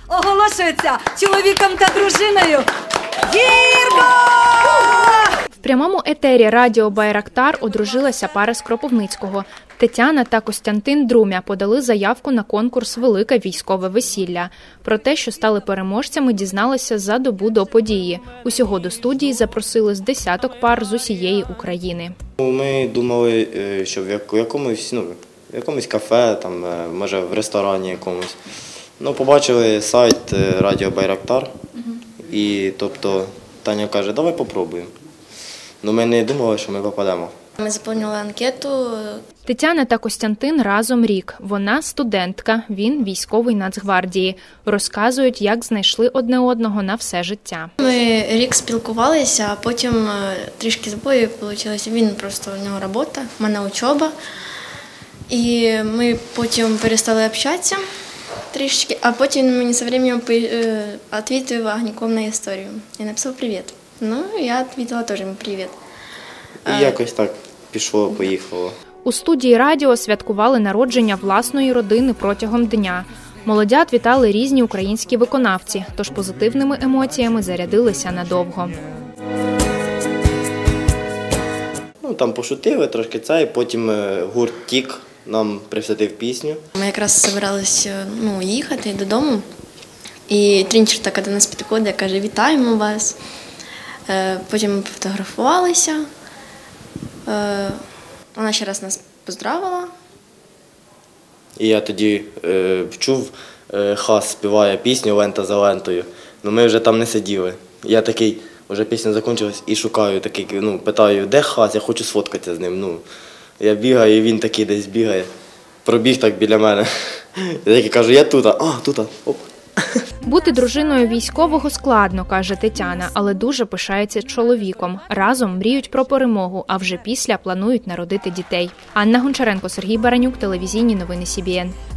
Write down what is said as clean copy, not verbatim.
оголошується чоловіком та дружиною. Гірко! В прямому етері радіо «Байрактар» одружилася пара з Кропивницького. Тетяна та Костянтин Друмя подали заявку на конкурс «Велике військове весілля». Про те, що стали переможцями, дізналися за добу до події. Усього до студії запросили з десяток пар з усієї України. Ми думали, що в якомусь кафе, там, може в ресторані якомусь. Побачили сайт радіо «Байрактар» і тобто Таня каже, давай попробуємо. Ми не думали, що ми попадемо. Ми заповнили анкету. Тетяна та Костянтин разом рік. Вона студентка, він військовий Нацгвардії. Розказують, як знайшли одне одного на все життя. Ми рік спілкувалися, а потім трішки збої вийшло. Він просто, у нього робота, в мене учоба. І ми потім перестали общатися трішки, а потім він мені з часом відповів огняком на історію. Я написав «Привіт». Я відповіла теж йому «Привіт». І якось так пішло-поїхало. У студії радіо святкували народження власної родини протягом дня. Молодят вітали різні українські виконавці, тож позитивними емоціями зарядилися надовго. Там пошутили трошки потім гурт «Тік» нам присвятив пісню. Ми якраз збиралися їхати додому, і трінчер до нас підходить, каже «Вітаємо вас». Потім ми фотографувалися. Вона ще раз нас поздравила. І я тоді чув, Хас співає пісню «Лента за лентою». Ми вже там не сиділи. Я такий, вже пісня закінчилась і шукаю, питаю, де Хас, я хочу сфоткатися з ним. Я бігаю, і він такий десь бігає. Пробіг так біля мене. Я такий кажу, я тут, тут, оп. Бути дружиною військового складно, каже Тетяна, але дуже пишається чоловіком. Разом мріють про перемогу, а вже після планують народити дітей. Анна Гончаренко, Сергій Баранюк, телевізійні новини СІБІН.